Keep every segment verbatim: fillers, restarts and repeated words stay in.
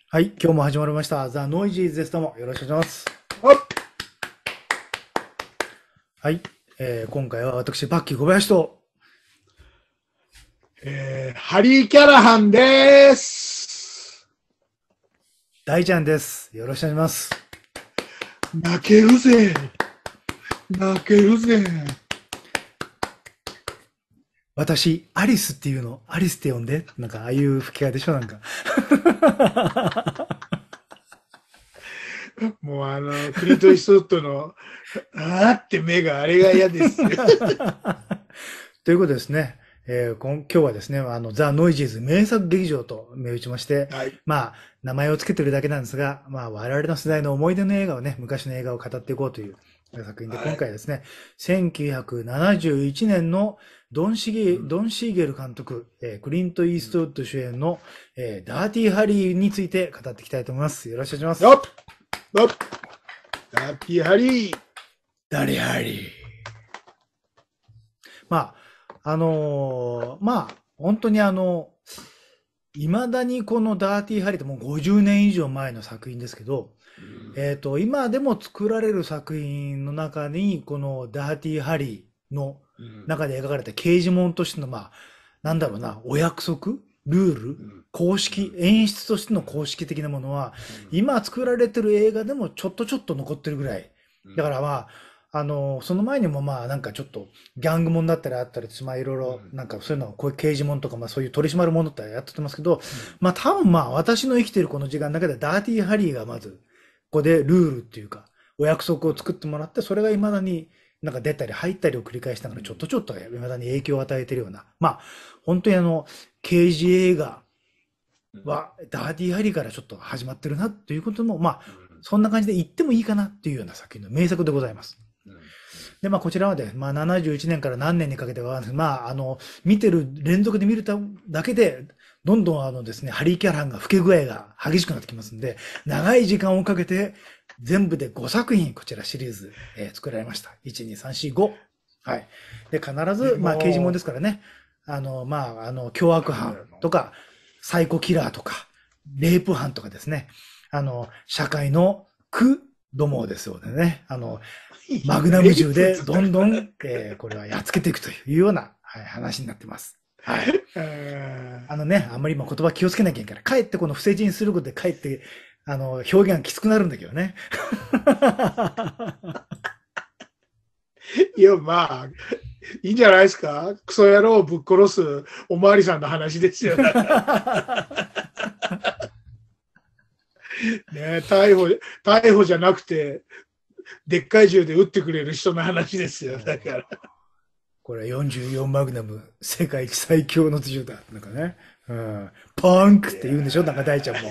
はい、今日も始まりました。ザ・ノイジーズです。どうもよろしくお願いします。 あっ、 はい、えー今回は私、バッキー小林と、 えー、ハリー・キャラハンです。 大ちゃんです。よろしくお願いします。 泣けるぜ。泣けるぜ。 私、アリスっていうの、アリスって呼んで、なんか、ああいう吹き替えでしょ、なんか。 もうあの、クリント・イーストウッドの、あーって目があれが嫌ですよ。 ということですね。えー、今今日はですね、あの、ザ・ノイジーズ名作劇場と銘打ちまして、 はい。 まあ、名前をつけてるだけなんですが、まあ、我々の世代の思い出の映画をね、昔の映画を語っていこうという作品で、 はい。 今回はですね、せんきゅうひゃくななじゅういちねんのドンシゲ、 うん。 ドンシーゲル監督、えークリント・イーストウッド主演の、えーダーティーハリーについて語っていきたいと思います。よろしくお願いします。 よっ、よっ、ダーティー・ハリー。 ダリハリー。まあ、あのーまあ、本当にあの、未だにこのダーティーハリーってもうごじゅうねん以上前の作品ですけど、 うん。 えっと、今でも作られる作品の中に、このダーティーハリーのうん。 中で描かれた刑事物としての、まあ、なんだろうな、お約束ルールうん。 公式、 うん。 演出としての公式的なものは、 うん。 今作られてる映画でもちょっとちょっと残ってるぐらい。 うん。 だからまあ、あの、その前にもまあなんかちょっとギャングもんだったりあったり、まあいろいろうん。 なんかそういうの、こういう刑事もんとかまあそういう取り締まるものってやってますけど、 うん。 まあ多分まあ私の生きてるこの時間だけでダーティーハリーがまず、ここでルールっていうか、お約束を作ってもらって、それが未だになんか出たり入ったりを繰り返しながらちょっとちょっと未だに影響を与えているような、まあ本当にあの、刑事映画うん。 はダーティーハリーからちょっと始まってるなっていうことも、まあうん。 そんな感じで言ってもいいかなっていうような作品の名作でございます。 うん。 で、まあ、こちらはで、まあ、ななじゅういちねんから何年にかけては、まあ、あの、見てる、連続で見るだけで、どんどんあのですね、ハリー・キャラハンが老け具合が激しくなってきますんで、長い時間をかけて、全部でごさく品、こちらシリーズ、えー作られました。いち、に、さん、よん、ご。はい。で、必でず、まあ、刑事もんでも、 すからね、あの、まあ、あの、凶悪なんだ犯ろうな。 とか、サイコキラーとか、レイプ犯とかですね、あの、社会の苦どもですよね。あの、マグナムレイ銃でプっつったかどんどん、えーこれはやっつけていくというような、はい、話になってます。はい。 ら。 あのね、あんまり今言葉気をつけなきゃいけないから、かえってこの不正字にすることでかえって、あの、表現がきつくなるんだけどね。 いや、まあ、いいんじゃないですか。クソ野郎をぶっ殺すおまわりさんの話ですよ。だからね、逮捕、逮捕じゃなくて、でっかい銃で撃ってくれる人の話ですよ。だから。 これはよんじゅうよんマグナム、世界一最強の銃だ。なんかね。うん、パンクっいやて言うんでしょなんか大ちゃんも。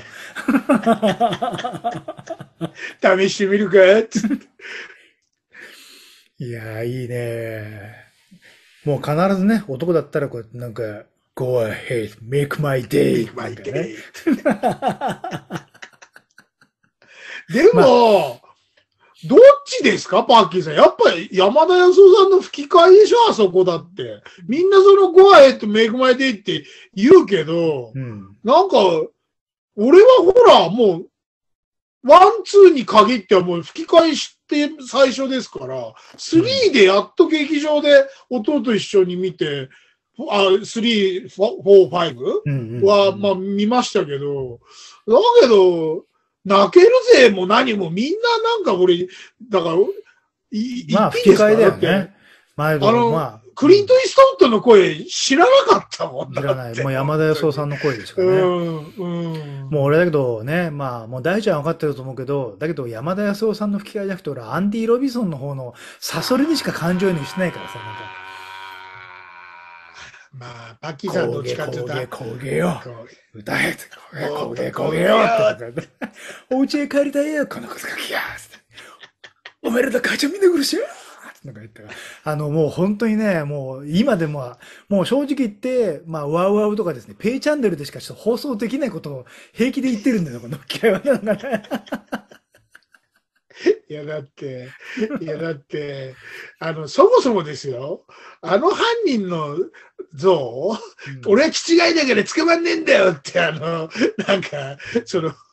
ー、試してみるかつって。 いやー、いいね。もう必ずね、男だったらこう、なんか、Go ahead, make my day. Make なん my かね。 day. でまあ、 も、どっちですかパッキーさん。やっぱり山田康夫さんの吹き替えでしょあそこだって。みんなその Go ahead, make my day って言うけど、 うん。 なんか、俺はほら、もう、ワン、ツーに限ってはもう吹き替えして最初ですから、スリーうん。 でやっと劇場で弟と一緒に見て、あ、スリー、よん、ファイブうんうんうは、まあん。 見ましたけど、だけど、泣けるぜも何もみんななんか俺、だから、い言っまあ、 ていいですか吹き替えだだって、 よね。毎度、 あの、 まあ、 クリント・うん。 イーストウッドの声知らなかったもん知らない。 だって、 もう山田本当に。 康夫さんの声でしかうね。 ん、うん。 もう俺だけどね、まあ、もう大ちゃんは分かってると思うけど、だけど山田康夫さんの吹き替えじゃなくて、俺、アンディ・ロビソンの方のサソリにしか感情移入してないからさ、なんか、 まあ、パッキーさんどっち焦げかって言ったら、 焦げ焦げよ。 こ歌えって、 う、 焦げ焦げ焦げこうよよってなんか、お家へ帰りたいよ、この子書きやおめでとう母ちゃん見てくるしよなんか言ったら、あの、もう本当にね、もう今でも、もう正直言って、まあ、ワウワウとかですね、ペイチャンネルでしかちょっと放送できないことを平気で言ってるんだよ、この機会は。なんかね。 いや、だって、いや、だって、あの、そもそもですよ、あの犯人の像、 うん。 俺は気違いだから捕まんねえんだよって、あの、なんか、その、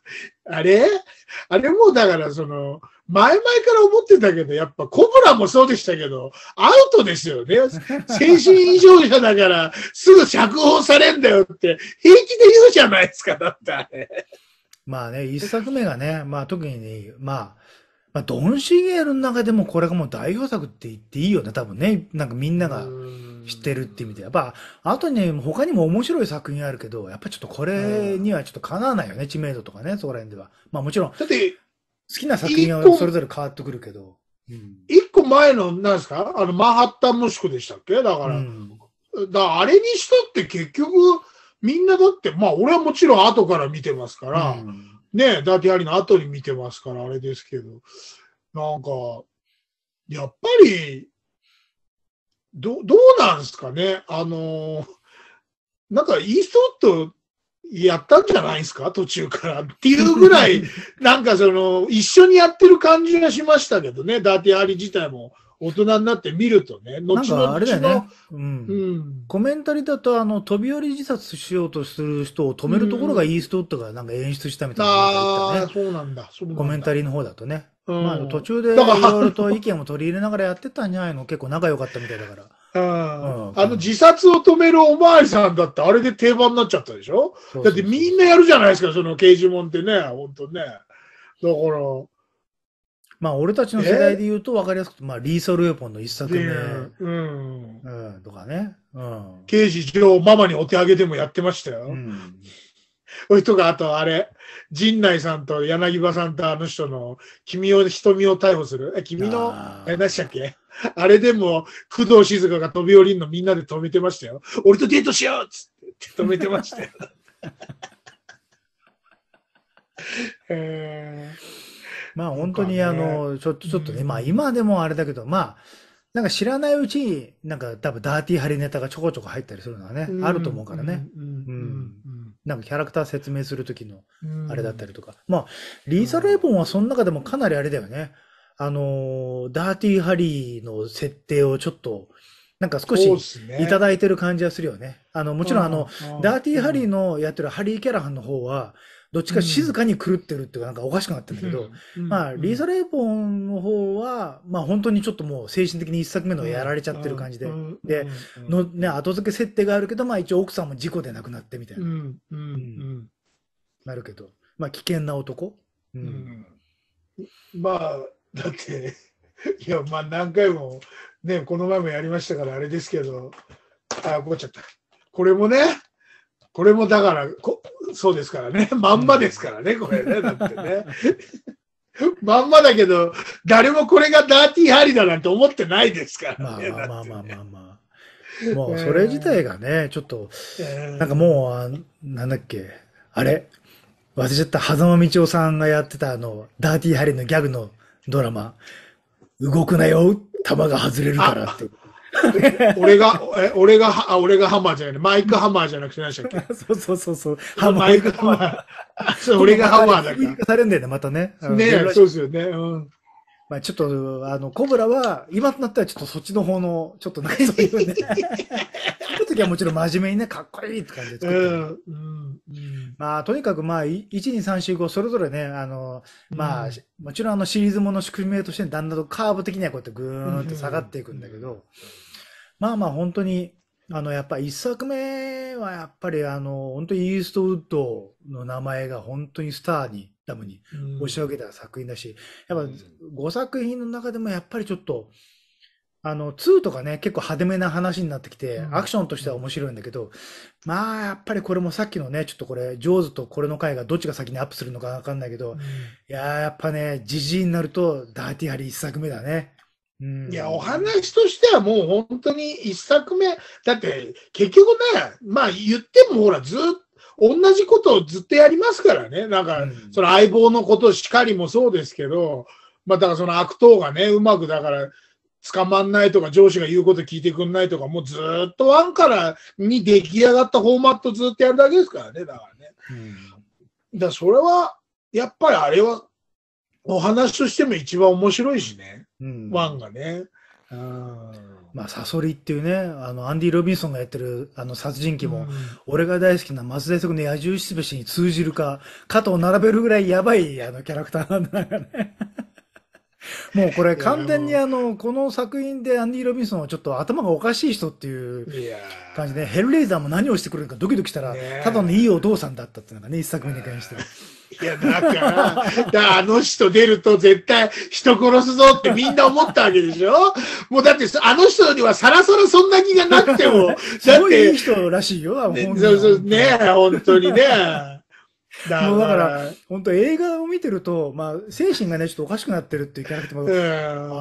あれあれもだからその、前々から思ってたけど、やっぱコブラもそうでしたけど、アウトですよね。精神異常者だから、すぐ釈放されんだよって、平気で言うじゃないですか、だってあれ。 まあね、一作目がね、まあ特にね、まあ、まあ、ドン・シゲールの中でもこれがもう代表作って言っていいよね、多分ね。なんかみんなが知ってるって意味で。やっぱ、あとね、他にも面白い作品あるけど、やっぱちょっとこれにはちょっとかなわないよね、知名度とかね、そこら辺では。まあもちろん、好だって、 きな作品はそれぞれ変わってくるけど。うん。 一個前の、なんですかあの、マンハッタン息子でしたっけだから、 うん、 だからあれにしたって結局、みんなだって、まあ俺はもちろん後から見てますから、うん、ね、ダーティハリーの後に見てますから、あれですけど、なんか、やっぱり、ど、どうなんですかね。あの、なんかイーストウッドやったんじゃないですか途中からっていうぐらい、なんかその、一緒にやってる感じがしましたけどね、ダーティハリー自体も。大人になって見るとね、後なんかあれだよね。うん。 うん、 コメンタリーだと、あの、飛び降り自殺しようとする人を止めるところがイーストウッドがなんか演出したみたいな、なんか言ったね。 ああ、そうなんだ。そうなんだ。 コメンタリーの方だとね。 うん、 まあ途中でいろいろと意見を取り入れながらやってたんじゃないの結構仲良かったみたいだから。 うん、あの自殺を止めるおまわりさんだってあれで定番になっちゃったでしょ。そうそうそう、だってみんなやるじゃないですか、その刑事もんってね、本当ね。だから、 まあ、俺たちの世代で言うと分かりやすくて、まあ、リーソルウェポンの一作目、 うん、 うん、とかね。うん。 刑事上、ママにお手上げでもやってましたよ。うん。それとか、あと、あれ、陣内さんと柳葉さんとあの人の、君を、瞳を逮捕する。え、君の、え、何でしたっけあれでも、工藤静香が飛び降りるのみんなで止めてましたよ。俺とデートしようっつって止めてましたよ。 えーまあ本当にあの、ちょっとちょっとね、まあ今でもあれだけど、まあ、なんか知らないうちに、なんか多分ダーティーハリネタがちょこちょこ入ったりするのはね、あると思うからね。うん。なんかキャラクター説明するときのあれだったりとか。まあ、リーサ・レイボンはその中でもかなりあれだよね。あの、ダーティーハリーの設定をちょっと、なんか少しいただいてる感じはするよね。あの、もちろんあの、ダーティーハリーのやってるハリー・キャラハンの方は、どっちか静かに狂ってるっていうか、なんかおかしくなってるんだけど、うん、まあ、リーザ・レイポンの方は、まあ本当にちょっともう精神的に一作目のやられちゃってる感じで、で、のね、後付け設定があるけど、まあ一応奥さんも事故で亡くなってみたいな、うんうん、なるけど、まあ危険な男。うん、 まあ、だって、いや、まあ何回も、ね、この前もやりましたからあれですけど、あ、怒っちゃった。これもね、これもだからこ、そうですからね。まんまですからね、これね。だってね。まんまだけど、誰もこれがダーティーハリだなんて思ってないですからね。 まあまあまあまあまあ。もうそれ自体がね、ちょっと、なんかもう、なんだっけ、あれ、忘れちゃった、狭間道夫さんがやってたあの、ダーティーハリのギャグのドラマ、動くなよ、弾が外れるからって。 俺が、え、俺が、あ、俺がハマーじゃない、マイクハマーじゃなくて何でしたっけそうそうそうそう。 マイクハマー。そう、俺がハマーだから。 言い方されるんだよね、またね。 ねそうですよね。うん。 まあちょっと、あの、コブラは、今となったらちょっとそっちの方の、ちょっとなんかそういうね。その時はもちろん真面目にね、かっこいいって感じで作ってる。うんうん、まあとにかくまあ、いち、に、さん、よん、ご、それぞれね、あの、まあ、うん、もちろんあのシリーズもの宿命としてだんだんとカーブ的にはこうやってぐーんって下がっていくんだけど、うんうんまあまあ本当に、あの、やっぱ一作目はやっぱりあの、本当にイーストウッドの名前が本当にスターに、ダムに押し上げた作品だし、やっぱごさく品の中でもやっぱりちょっと、あの、ツーとかね、結構派手めな話になってきて、アクションとしては面白いんだけど、まあやっぱりこれもさっきのね、ちょっとこれ、ジョーズとこれの回がどっちが先にアップするのかわかんないけど、いやーやっぱね、ジジイになるとダーティハリー一作目だね。 いや、お話としてはもう本当に一作目、だって結局ね、まあ言ってもほらずっと同じことをずっとやりますからね。なんか、その相棒のことしかりもそうですけど、まあだからその悪党がね、うまくだから捕まんないとか上司が言うこと聞いてくんないとか、もうずっとワンからに出来上がったフォーマットずっとやるだけですからね、だからね。うん、だからそれは、やっぱりあれは、お話としても一番面白いしね。うん、ワンがね。うんまあ、サソリっていうね、あの、アンディ・ロビンソンがやってる、あの、殺人鬼も、 うん。 俺が大好きな松田優の野獣しべしに通じるか、肩を並べるぐらいやばい、あの、キャラクターなんだからね。もうこれいや、 完全にもあの、この作品でアンディ・ロビンソンはちょっと頭がおかしい人っていうう、いや感じで、ヘルレイザーも何をしてくれるかドキドキしたー、 ら、ただのいねいお父さんだったっていうのがね、一作目に関しては。 え。いや、だから、だからあの人出ると絶対人殺すぞってみんな思ったわけでしょ。もうだって、あの人にはさらさらそんな気がなくても、 すだって、 ごいいい人らしいよ、本ね、 人は。 そうそう、ねえ、本当にね。だもうだから、 から、 本当映画を見てると、まあ、精神がね、ちょっとおかしくなってるっていうキャラクターも、 うん、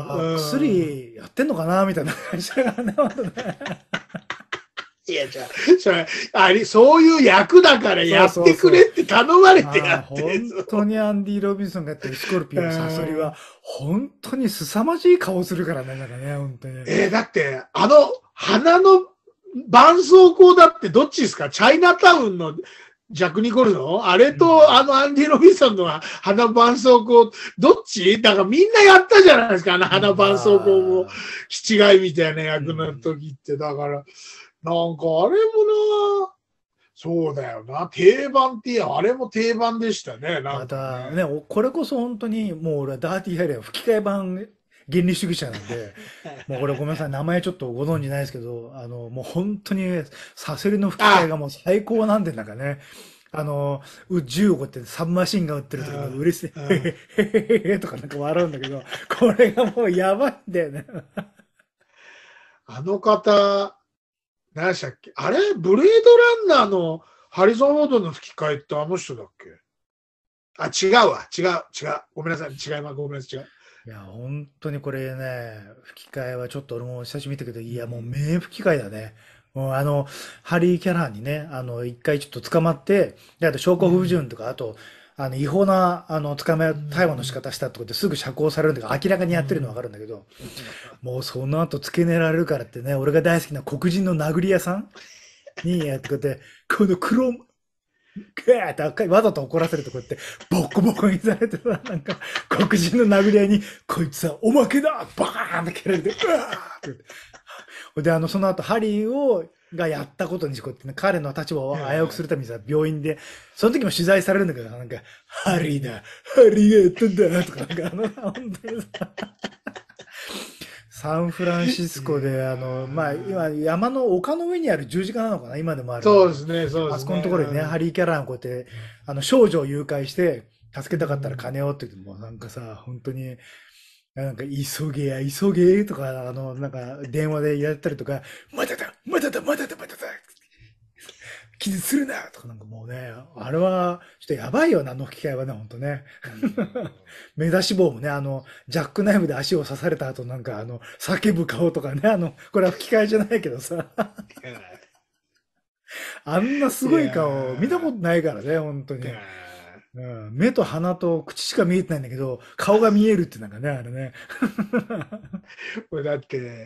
あ、 うん。 薬やってんのかなみたいな感じだからね、本当ね。 いや、じゃあ、それ、あり、そういう役だからそうやっそうそう。 てくれって頼まれてああ、 やってる本当ぞ。 にアンディ・ロビンソンがやってるスコルピうオ、サソリは、 ん。 本当に凄まじい顔するからね、なんかね、本当に。 えーだって、あの、花の絆創膏だってどっちですか？チャイナタウンのジャック・ニコルのあれうん。 と、あのアンディ・ロビンソンの花絆創膏、どっちだからみんなやったじゃないですか、あのうん、 花絆創膏も、 まあ、 七貝みたいなう役のん。 時って、だから、なんかあれもな、そうだよな、定番っていや、あれも定番でしたね、なまんかたね、 ね。 おこれこそ本当に、もう俺はダーティーハリーは吹き替え版原理主義者なんで、もうこれごめんなさい、名前ちょっとご存知ないですけど、あの、もう本当にサソリの吹き替えあ、 がもう最高なんで、なんかね、あの、う銃をこうやってサブマシンガン撃ってる時のうん嬉しい、 うへんへへへへとかなんか笑うんだけど、これがもうやばいんだよね。 あの方、何でしたっけあれブレードランナーのハリソン・フォードの吹き替えってあの人だっけ？あ、違うわ。違う、違う。ごめんなさい。違います。ごめんなさい。違う。 いや、本当にこれね、吹き替えはちょっと俺も久しぶりに見たけど、いや、もううん。 名吹き替えだね。もうあの、ハリー・キャラハンにね、あの、一回ちょっと捕まって、で、あと証拠不うん十分とか、あと、あの、違法な、あの、捕まえ、 う逮捕の仕ん。 方したってことですぐ釈放されるんだけど、明らかにうやってるのわかん。 るんだけど、もうその後付け狙られるからってね、俺が大好きな黒人の殴り屋さんにやってこうやって、この黒くーって赤い、わざと怒らせるとこうやって、ボコボコにされてさ、なんか、黒人の殴り合いに、こいつはおまけだバーンって蹴られて、うわーって言って。で、あの、その後、ハリーを、がやったことにしこうやってね、彼の立場を危うくするためにさ、病院で、その時も取材されるんだけど、なんか、ハリーだ、ハリーがやったんだ、とか、なんか、あの、本当にさ、サンフランシスいコで、あの、まあ、今、 や山の丘の上にある十字架なのかな今でもあるのは。 そうですね。そうであそこのすね。 ところにね、ハうん。 リー・キャランこうやって、あの、少女を誘拐して、助うけたかったらん。 金をって言っても、なんかさ、本当に、なんか、急げや、急げとか、あの、なんか、電話でやったりとか、まだだ、まだだ、まだだ、まだだ、傷するなとか、なんかもうね、あれは、ちょっとやばいよな、あの吹き替えはね、本当ね。 うん。 目出し帽もね、あの、ジャックナイフで足を刺された後、なんか、あの、叫ぶ顔とかね、あの、これは吹き替えじゃないけどさ、あんなすいごい顔、見たこやとないからね、本当ー、いに。 やうん、目と鼻と口しか見えてないんだけど、顔が見えるってなんかね、あれね。 ーこれだって、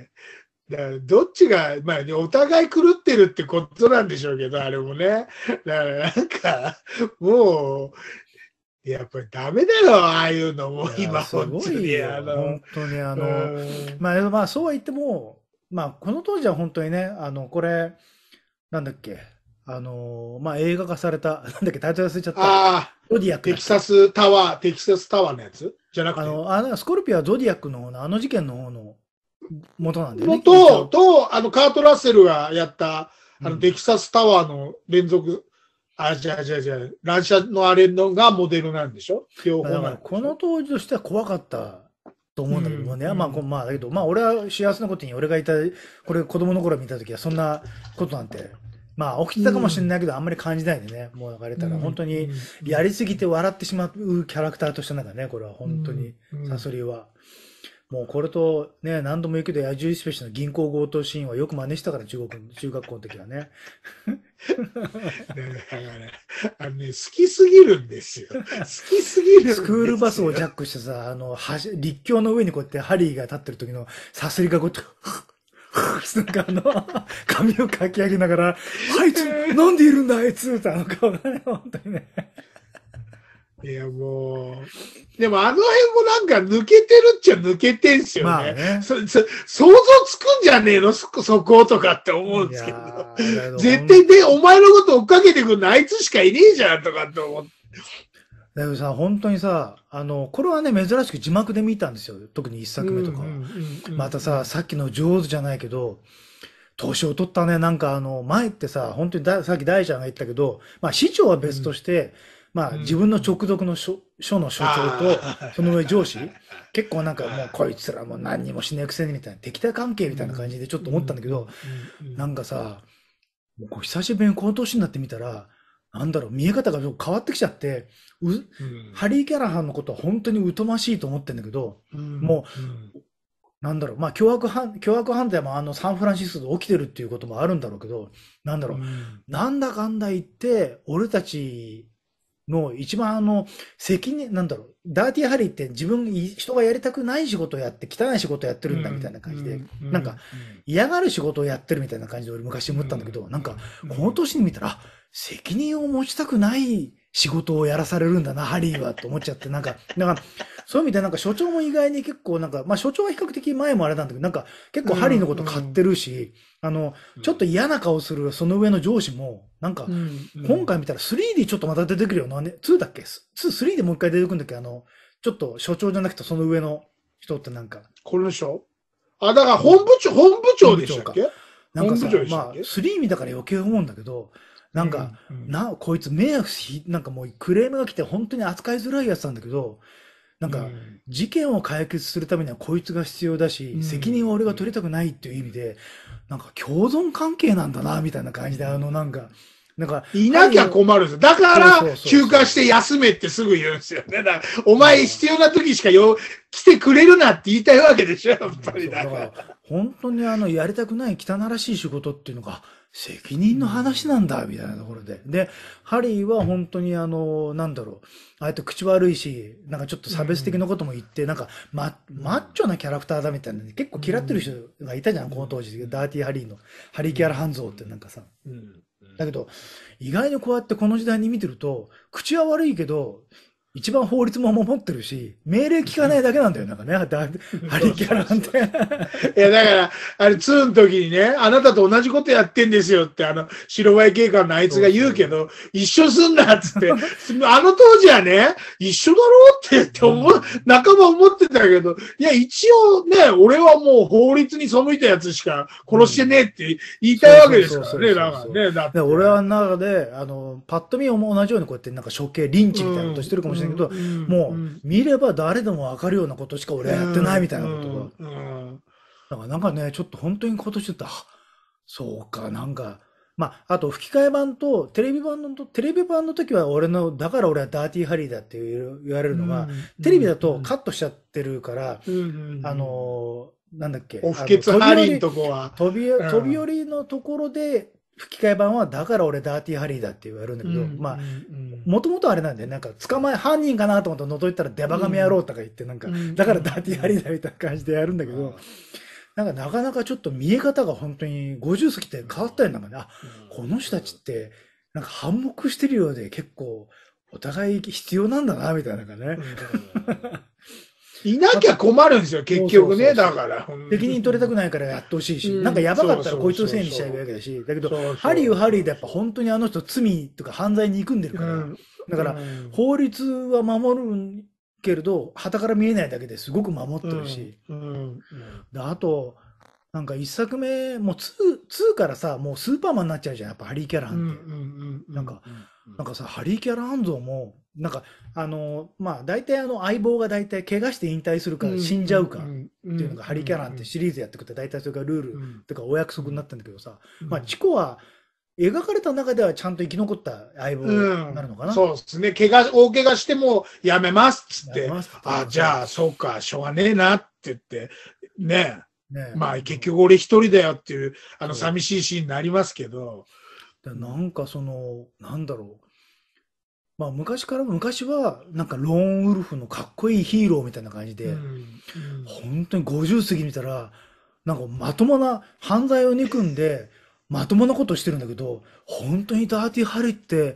だからどっちが、まあ、お互い狂ってるってことなんでしょうけど、あれもね。だからなんか、もう、やっぱりダメだよ、ああいうのも、 いや、 今、 す本当に、 ごいよ。 あの、 本当にあうの、 ーん。 まあ、まあ、そうは言っても、まあ、この当時は本当にね、あの、これ、なんだっけ、あの、まあ、映画化された、なんだっけ、タイトル忘れちゃった。 ああ、 ゾディアックテキだっけ。 サスタワー、テキサスタワーのやつじゃなくて。 あの、あの、スコルピオはゾディアックの方の、あの事件の方の元なんだよね、一と、 応。 と、あの、カート・ラッセルがやった、あの、テうん。 キサスタワーの連続、あ、じゃあじゃあじゃあ、乱射のあれのがモデルなんでしょ？両方まあだから、 なんでしょ？ この当時としては怖かったと思うんだけどもうん、 ね。まあ、こうん、 まあ、だけど、まあ、俺は幸せなことに、俺がいた、これ子供の頃見た時は、そんなことなんて、まあ、起きてたかもしれうん、 ないけど、あんまり感じないでね。もう、あれたら、本うん、 当に、 うん、うん、 やりすぎて笑ってしまうキャラクターとしてなんかね、これはうん、 本当に、 うん。 サソリは。もうこれとね、何度も言うけど、野獣スペシャルの銀行強盗シーンはよく真似したから、中国、中学校の時はね。 だからね、あのね、好きすぎるんですよ。好きすぎスクるんールバスをジャッですよ。 クしてさ、あの、橋陸橋の上にこうやってハリーが立ってる時のサスリがこうやって、なんかあの、髪をかき上げながら、あいつ、なんでいるんだ、あいつってあの顔がね、本当にね。 いや、もう、でもあの辺もなんか抜けてるっちゃ抜けてんすよね。 まあね。 そ、そ、想像つくんじゃねえのそ、そことかって思うんいやですけど。 ー、だけど絶対で、お前のこと追っかけてくるのあいつしかいねえじゃんとかって思って。 だけどさ、本当にさ、あの、これはね、珍しく字幕で見たんですよ。特に一作目とかは。またさ、さっきの上手じゃないけど、年を取ったね。なんかあの、前ってさ、本当にだ、さっき大ちゃんが言ったけど、まあ市長は別として、まあ自分の直属の署、署の署長と、その上上司、結構なんかもうこいつらもう何にもしねえくせにみたいな、敵対関係みたいな感じでちょっと思ったんだけど、なんかさ、もうこう久しぶりにこの年になってみたら、なんだろう、見え方が変わってきちゃって、う、ハリー・キャラハンのことは本当に疎ましいと思ってんだけど、もう、なんだろう、まあ、凶悪犯、凶悪犯罪もあのサンフランシスコで起きてるっていうこともあるんだろうけど、なんだろう、なんだかんだ言って、俺たちの一番あの、責任、なんだろう、ダーティーハリーって自分、人がやりたくない仕事をやって、汚い仕事をやってるんだみたいな感じで、なんか、嫌がる仕事をやってるみたいな感じで俺昔思ったんだけど、なんか、この年に見たら、あ、責任を持ちたくない仕事をやらされるんだな、ハリーは、と思っちゃって、なんか、だから、そういう意味でなんか所長も意外に結構なんか、まあ所長は比較的前もあれなんだけど、なんか結構ハリーのこと買ってるし、あの、ちょっと嫌な顔するその上の上司も、なんか、今回見たら スリーディー ちょっとまた出てくるよな、ね、ツーだっけ ?ツー、スリーでもう一回出てくるんだっけあの、ちょっと所長じゃなくてその上の人ってなんか。 この人あ、だから本部長、本部長でしたっけなんかさ、まあ、スリー見だから余計思うんだけど、なんか、うんうん、な、こいつ迷惑し、なんかもうクレームが来て本当に扱いづらいやつなんだけど、なんか、事件を解決するためにはこいつが必要だし、うん、責任は俺が取りたくないっていう意味で、なんか共存関係なんだな、みたいな感じで、あのなんか、なんか。 いなきゃ困るんですよ。だから、休暇して休めってすぐ言うんですよね。だからお前必要な時しかよ、来てくれるなって言いたいわけでしょ、やっぱりだから。 本当にあの、やりたくない汚らしい仕事っていうのが、責任の話なんだ、みたいなところで。で、ハリーは本当にあの、なんだろう、あえて口悪いし、なんかちょっと差別的なことも言って、なんか、ま、マッチョなキャラクターだみたいな、結構嫌ってる人がいたじゃん、この当時。ダーティーハリーの、ハリーキャラハンゾーってなんかさ。だけど、意外にこうやってこの時代に見てると、口は悪いけど、一番法律も守ってるし、命令聞かないだけなんだよ、なんかね、ハリーキャラなんて。 いや、だから、あれ、ツーの時にね、あなたと同じことやってんですよって、あの、白バイ警官のあいつが言うけど、一緒すんなっつって、あの当時はね、一緒だろうってって思う、仲間思ってたけど、いや、一応ね、俺はもう法律に背いたやつしか殺してねえって言いたいわけですからね、だからね。だって俺は中で、あの、パッと見も同じようにこうやってなんか処刑、リンチみたいなことしてるかもしれないけど、もう、見れば誰でもわかるようなことしか俺はやってないみたいなことが。だからなんかね、ちょっと本当に今年って、あ、そうか、なんか、まあ、あと吹き替え版とテレビ版の、テレビ版の時は俺の、だから俺はダーティーハリーだって言われるのが、テレビだとカットしちゃってるから、あの、なんだっけ、 お不潔ハリーのとこは。 飛び、飛び降りのところで、吹き替え版は、だから俺ダーティーハリーだって言われるんだけど、まあ、もともとあれなんだよ。なんか、捕まえ、犯人かなと思ったら覗いたらデバガメ野郎とか言って、なんか、だからダーティーハリーだみたいな感じでやるんだけど、なんかなかなかちょっと見え方が本当にごじゅう過ぎて変わったよなんかね、あ、この人たちって、なんか反目してるようで結構、お互い必要なんだな、みたいなのがね。 いなきゃ困るんですよ、結局ね、だから。 責任取りたくないからやってほしいし、なんかやばかったらこいつのせいにしちゃえばいいわけだし、だけど、ハリーはハリーでやっぱ本当にあの人罪とか犯罪に組んでるから、だから法律は守るけれど、旗から見えないだけですごく守ってるし、であと、なんか一作目、もうツー、ツーからさ、もうスーパーマンになっちゃうじゃん、やっぱハリー・キャラハンって。なんか、なんかさ、ハリー・キャラハン像も、なんか、あの、まあ、大体あの、相棒が大体怪我して引退するか死んじゃうかっていうのがハリー・キャラハンってシリーズやってくって大体それがルールとかお約束になったんだけどさ、まあ、チコは、描かれた中ではちゃんと生き残った相棒になるのかな、 うん、そうですね。怪我、大怪我してもやめますっつって、あ、じゃあ、そうか、しょうがねえなって言って、ねえ。ねまあ、結局俺一人だよっていう、あの、寂しいシーンになりますけど。 なんかその、なんだろう。まあ昔から昔はなんかローンウルフのかっこいいヒーローみたいな感じで、うんうん、本当にごじゅう過ぎ見たらなんかまともな犯罪を憎んでまともなことしてるんだけど、本当にダーティーハリーって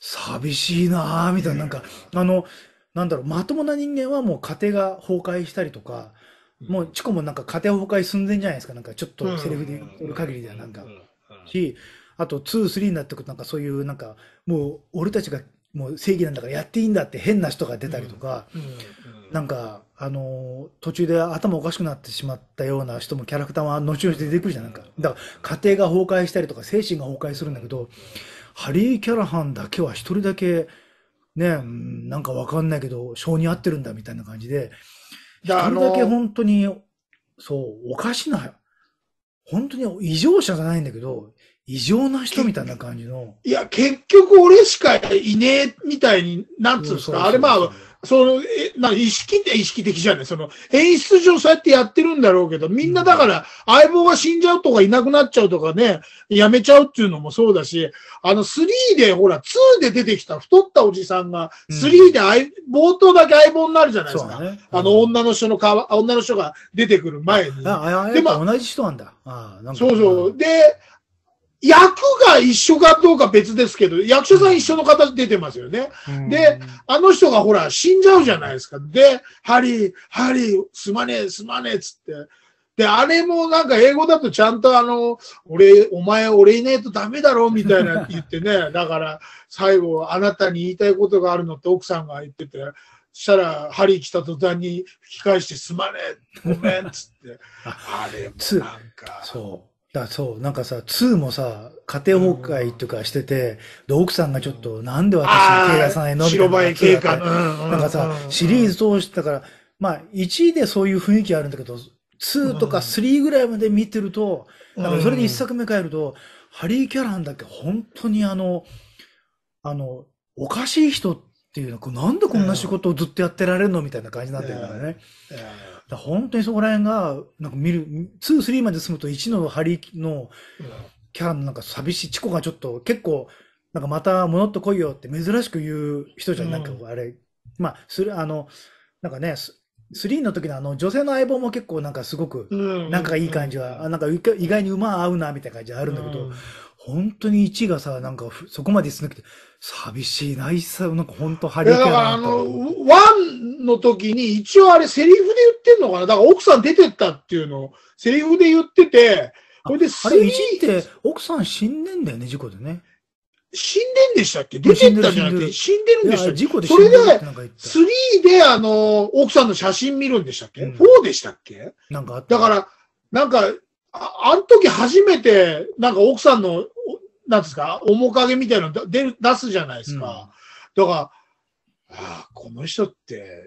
寂しいなぁ、みたいな、なんか、あの、なんだろう、まともな人間はもう家庭が崩壊したりとか、もうチコもなんか家庭崩壊寸前じゃないですか、なんかちょっうん。うとセリフで言ってる限りではなんか、 ん。うん。 し、あとに、さんになってくるとなんかそういうなんか、もう俺たちがもう正義なんだからやっていいんだって変な人が出うん。 たりとか、 うん。 なんか、あのー途中で頭おかしくなってしまったような人もキャラクターは後々出てくるじゃん、なんか。だから家庭が崩壊したりとか精神が崩壊するんだけど、ハリー・キャラハンだけは一人だけ、ね、うん、なんかわかんないけど、性に合ってるんだみたいな感じで、 だ、あ一人だけの、 本当に、そう、おかしな、本当に異常者じゃないんだけど、異常な人みけ、 たいな感じの、 いや、結局俺しかいねえみたいに、なんつうんですか。 そうそうあれまあ、 そうそう。 その、え、な、意識って意識的じゃない。その、演出上そうやってやってるんだろうけど、みんなだかうん。 ら、相棒が死んじゃうとかいなくなっちゃうとかね、やめちゃうっていうのもそうだし、あの、スリーで、ほら、ツーで出てきた太ったおじさんが、 うスリーでん。 相冒頭だけ相棒になるじゃないですか。 そうだね。うあの、 ん。 女の人のか、女の人が出てくるあ、 前に。 あ、あやで、まあ、 っぱ同じ人なんだ。ああ、なんか、 そうそう。 ああ、 で、役が一緒かどうか別ですけど、役者さん一緒うん。 の方出てますよね。 うで、 ん。 あの人がほら死んじゃうじゃないですか。で、ハリー、ハリー、すまねえ、すまねえっつって。で、あれもなんか英語だとちゃんとあの、俺、お前俺いねえとダメだろみたいな言ってね。だから最後あなたに言いたいことがあるのって奥さんが言ってて、そしたらハリー来た途端に吹き返してすまねえ、ごめんっつって。 あ、 あれもツー、 なんか、 そう。だ、そう。なんかさ、ツーもさ、家う庭崩壊とん、 かしてて、で、奥さんがちょっと、なんで私に手出ああ、 さないのみたい白バなのがイ警官。 ツーだって。 うんうなんかさ、 んシリーズ通してたから、まあ、いちでそういう雰囲気あるんだけど、 うにとかん。 さんぐらいまで見てると、 うなんかそれでいっん。 さくめ帰ると、ハリー・キャラハンだっけ、本当にあの、あの、おかしい人っていうのは、こうなんでこんな仕うん。 事をずっとやってられるのみたいな感じになってるからね。 うん。 だから本当にそこら辺が、なんか見る、に、さんまで進むといちのハリのキャラのなんか寂しい、チコがちょっと結構、なんかまた戻ってこいよって珍しく言う人じゃん、なんかうん。 あれ。まあ、する、あの、なんかね、ススリーの時のあの女性の相棒も結構なんかすごくうん。 仲がいいうん。 感じは、あ、なんか意外意外に馬合うなみたいな感じはあるうんだけど、 ん。 本当にいちがさ、なんかふそこまで進んなくて、寂しいな、一切、なんか本当ハいや、 リーキャラだからあの、 なんて思う。 ワンの時に一応あれセリフで言ってんのかな。だから奥さん出てったっていうのをセリフで言ってて、こあ、 れであれ、 スリー、 いちって奥さん死んでんだよね、事故でね。 死んでんでしたっけ？ うん、 出てっ死んでるたんじゃなくて死んでる。 死んでるいや、 んでしたっけ？ 事故でそれで、 死んでるってなんか言った。 スリーであの、奥さんの写真見るんでしたっけ？ フォーうん。 でしたっけ？ なんかあったね。 だから、なんか、あ、あの時初めて、なんか奥さんの、おなんですか、面影みたいなの出る、出すじゃないですか。 うん。 だから、ああ、この人って、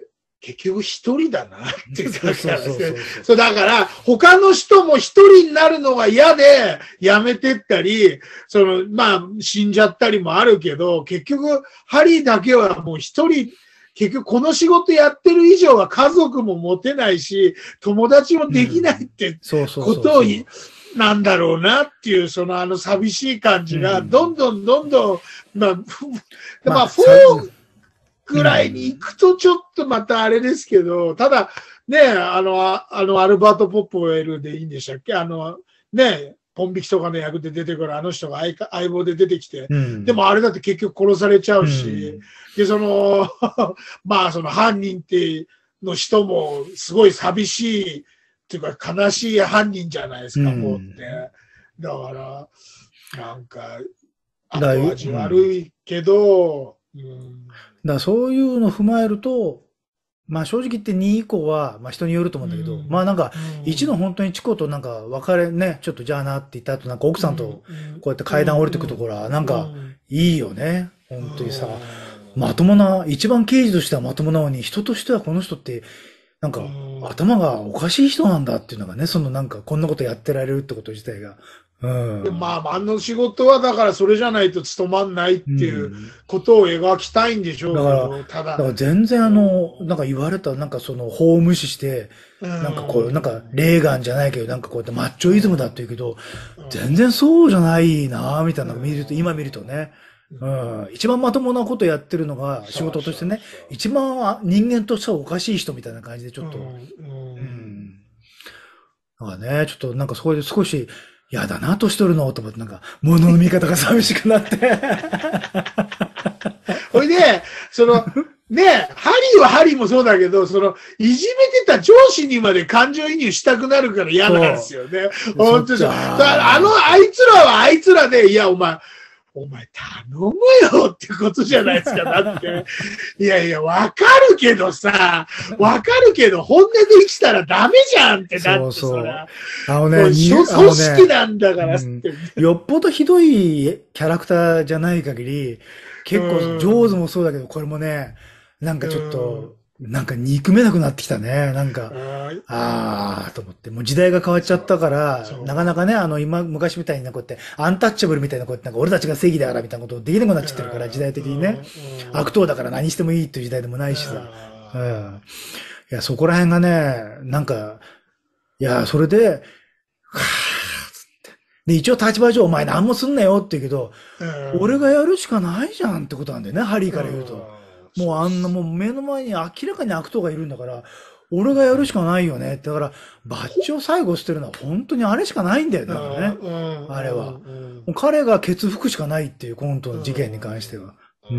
結局一人だなって、 そうそうだからね、 そうそうそう。 そう、だから、他の人も一人になるのが嫌で、辞めてったり、その、まあ、死んじゃったりもあるけど、結局、ハリーだけはもう一人、結局この仕事やってる以上は家族も持てないし、友達もうできないっん。 てそうそうことをい、 そうそなんだろうなっていう、そのあの寂しい感う。うじが、どんん。 どんどんどん、まあ、ふまあ、 まあ、 フォさ、 ーうぐらいに行ん。 くとちょっとまたあれですけど、ただ、ね、あの、ああの、アルバート・ポップウェルでいいんでしたっけ？あの、ね、ポン引きとかの役で出てくるあの人が相か相棒で出てきて、 うん。 でもあれだって結局殺されちゃううし、 ん。 で、その、まあ、その犯人っての人もすごい寂しい、っていうか悲しい犯人じゃないですうか、フォーっん。 て。だから、なんか、 だ、う後味悪ん。 いけど、うん、 だそういうのを踏まえると、まあ正直言ってに以降は、まあ人によると思ううんだけど、まあん、 なんか、 ういちのん、 本当にチコとなんか別れね、ちょっとじゃあなって言った後、なんか奥うん、 さんとうん、 こうやってうん、 階段降りてくところは、なんうかん、 いいよね。 う本当にさ、まとん、 もな、一番刑事としてはまともなのに、人としてはこの人って、なんうかん。 頭がおかしい人なんだっていうのがね、そのなんかこんなことやってられるってこと自体が。うで、まん。 あ、あの仕事はだからそれじゃないと務まんないっうていうん。 ことを描きたいんでしょだから、だうけど、ただ、 から全然あうの、なんか言われた、なんかその法を無視して、 ん、 なんかこう、なんか、 うん、 レーガンじゃないけど、なんかこうやってマッチョイズムだって言うけど、 うん、 全然そうじゃないなぁ、みたいうなの見ると、今見るとね。 ん、ううん、 ん。一番まともなことやってるのが仕そうそ事としてね、 うそ一番あ人間としてはおかしい人みたいな感じでちょう。うっと、 ん、 ううん。 ん。なんかね、ちょっとなんかそこで少し、嫌だな、年取るの、と思って、なんか、物の見方が寂しくなって。 ほいで、その、ねえ、ハリーはハリーもそうだけど、その、いじめてた上司にまで感情移入したくなるから嫌なんですよね。本当にそう。だからあの、あいつらはあいつらで、いや、お前、お前頼むよってことじゃないですか。だって。いやいや、わかるけどさ、わかるけど、本音で生きたらダメじゃんってなって、 そうそう。 そら。 あのね、 組織なんだからって、 うん。よっぽどひどいキャラクターじゃない限り、結構上手もそうだけど、これもね、なんかちょっと、なんか憎めなくなってきたね。なんか、あーと思って。もう時代が変わっちゃったから、なかなかね、あの、今、昔みたいになこうやって、アンタッチャブルみたいなこうやって、なんか俺たちが正義だからみたいなことできなくなっちゃってるから、時代的にね。悪党だから何してもいいっていう時代でもないしさ。うん。いや、そこら辺がね、なんか、いや、それで、はぁーっつって。で、一応立場上、お前何もすんなよって言うけど、俺がやるしかないじゃんってことなんだよね、ハリーから言うと。もうあんなもう目の前に明らかに悪党がいるんだから、俺がやるしかないよね。だから、バッジを最後捨てるのは本当にあれしかないんだよね、だからね。あれは。もう彼が血服しかないっていう、今度の事件に関しては。うん。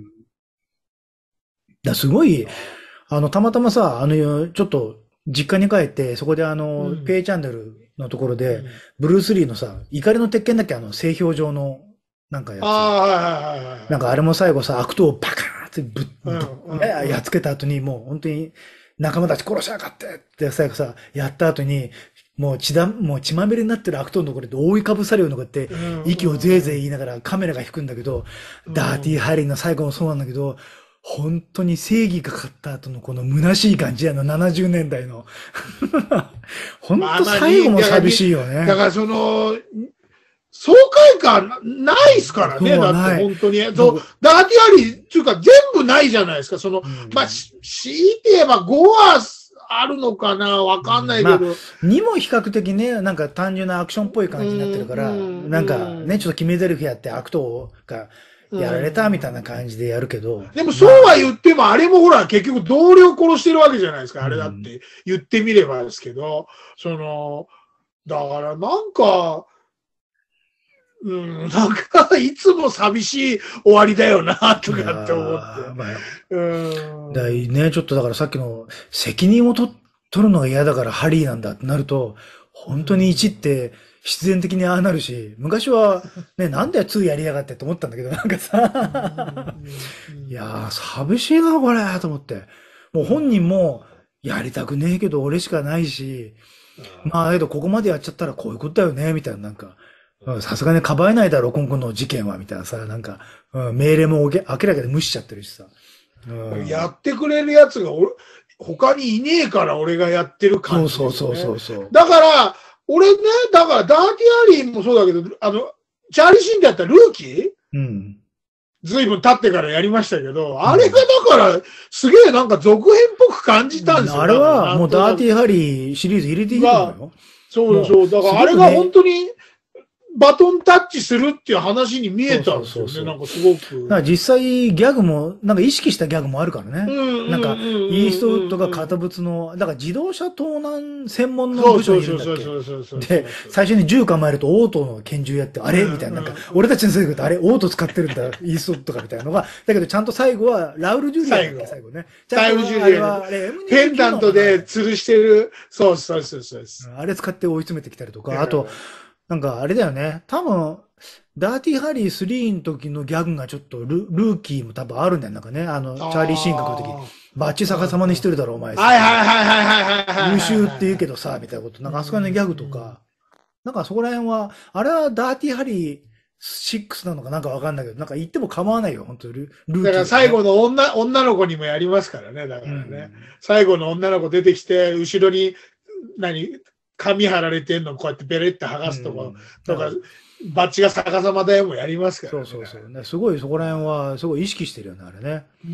だすごい、あの、たまたまさ、あの、ちょっと、実家に帰って、そこであの、ペイチャンネルのところで、ブルース・リーのさ、怒りの鉄拳だっけ、あの、製氷状の、なんかやつ。なんかあれも最後さ、悪党をバカーってぶっ、ぶっ、やっつけた後に、もう本当に仲間たち殺しやがってって最後さ、やった後に、もう血だ、もう血まみれになってる悪党のところで覆いかぶさるようなこうやって、息をぜいぜい言いながらカメラが引くんだけど、ダーティーハリーの最後もそうなんだけど、本当に正義が勝った後のこの虚しい感じやの、ななじゅうねんだいの。本当最後も寂しいよね。 だからその、爽快感ないっすからね、だって本当に。そう、ダーティアリーっていうか全部ないじゃないですか。その、うん、まあ、強いて言えばごはあるのかなわかんないけど、うんまあ。にも比較的ね、なんか単純なアクションっぽい感じになってるから、なんかね、ちょっと決め台詞やって悪党がやられたみたいな感じでやるけど。 でもそうは言っても、あれもほら結局同僚殺してるわけじゃないですか。あれだって言ってみればですけど、その、だからなんか、うん、なんか、いつも寂しい終わりだよな、とかって思って。まあ、 うん。だいね、ちょっとだからさっきの責任をと取るのが嫌だからハリーなんだってなると、本当にいちって必然的にああなるし、昔はね、なんだよにやりやがってって思ったんだけど、なんかさ、いやー、寂しいな、これ、と思って。もう本人も、やりたくねえけど俺しかないし、まあ、だけどここまでやっちゃったらこういうことだよね、みたいな、なんか。さすがにかばえないだろ、今後の事件は、みたいなさ、なんか、うん、命令も明らかで無視しちゃってるしさ。 うん、やってくれるやつが他にいねえから俺がやってる感じ、ね。 そうそうそうそう。 だから、俺ね、だからダーティアリーもそうだけど、あの、チャーリーシーンでやったルーキーうん。ずいぶん経ってからやりましたけど、うん、あれがだから、すげえなんか続編っぽく感じたんですよ。 あれはもうダーティーハリーシリーズ入れていいのよ。 そうそう。だからあれが本当に、バトンタッチするっていう話に見えたんですよね。そうそうそうなんかすごく。 だから実際ギャグも、なんか意識したギャグもあるからね。うんなんか、イーストウッドが堅物の、だから自動車盗難専門の部署にいるんだっけで、最初に銃構えるとオートの拳銃やって、あれみたいな。なんか、俺たちのせいであれオート使ってるんだ、イーストウッドかみたいなのが。だけどちゃんと最後はラウル・ジュリアだっけ、最後ね。 ラウル・ジュリア。ペンダントで吊るしてる。そうそうそうそう。 あれ使って追い詰めてきたりとか、あと、なんかあれだよね。多分、ダーティーハリースリーの時のギャグがちょっとルルーキーも多分あるんだよ。なんかね。あの、チャーリーシーン書く時。バッチ逆さまにしてるだろ、お前。 はいはいはいはいはいはい。 優秀って言うけどさ、みたいなこと。なんかあそこのギャグとか。なんかそこら辺は、あれはダーティーハリーシックスなのかなんかわかんないけど、なんか言っても構わないよ、本当ルルーキー、ね。 だから最後の女、女の子にもやりますからね、だからね。うん、最後の女の子出てきて、後ろに、何、紙貼られてんのこうやってベレって剥がすとか、うん、とか、バッチが逆さまだよもやりますからね。そうそうそう。ね、すごいそこら辺は、すごい意識してるよね、あれね。うん。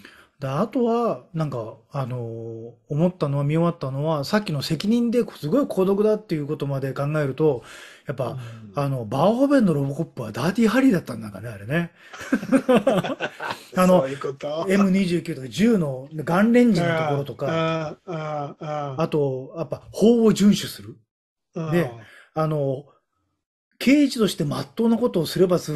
で、あとは、なんか、あのー、思ったのは、見終わったのは、さっきの責任ですごい孤独だっていうことまで考えると、やっぱ、うん、あの、バーホーベンのロボコップはダーティーハリーだったんだかね、あれね。あの、エムにじゅうきゅう とかじゅうのガンレンジのところとか、あ, あ, あと、やっぱ法を遵守する。で、あの、刑事として真っ当なことをすればする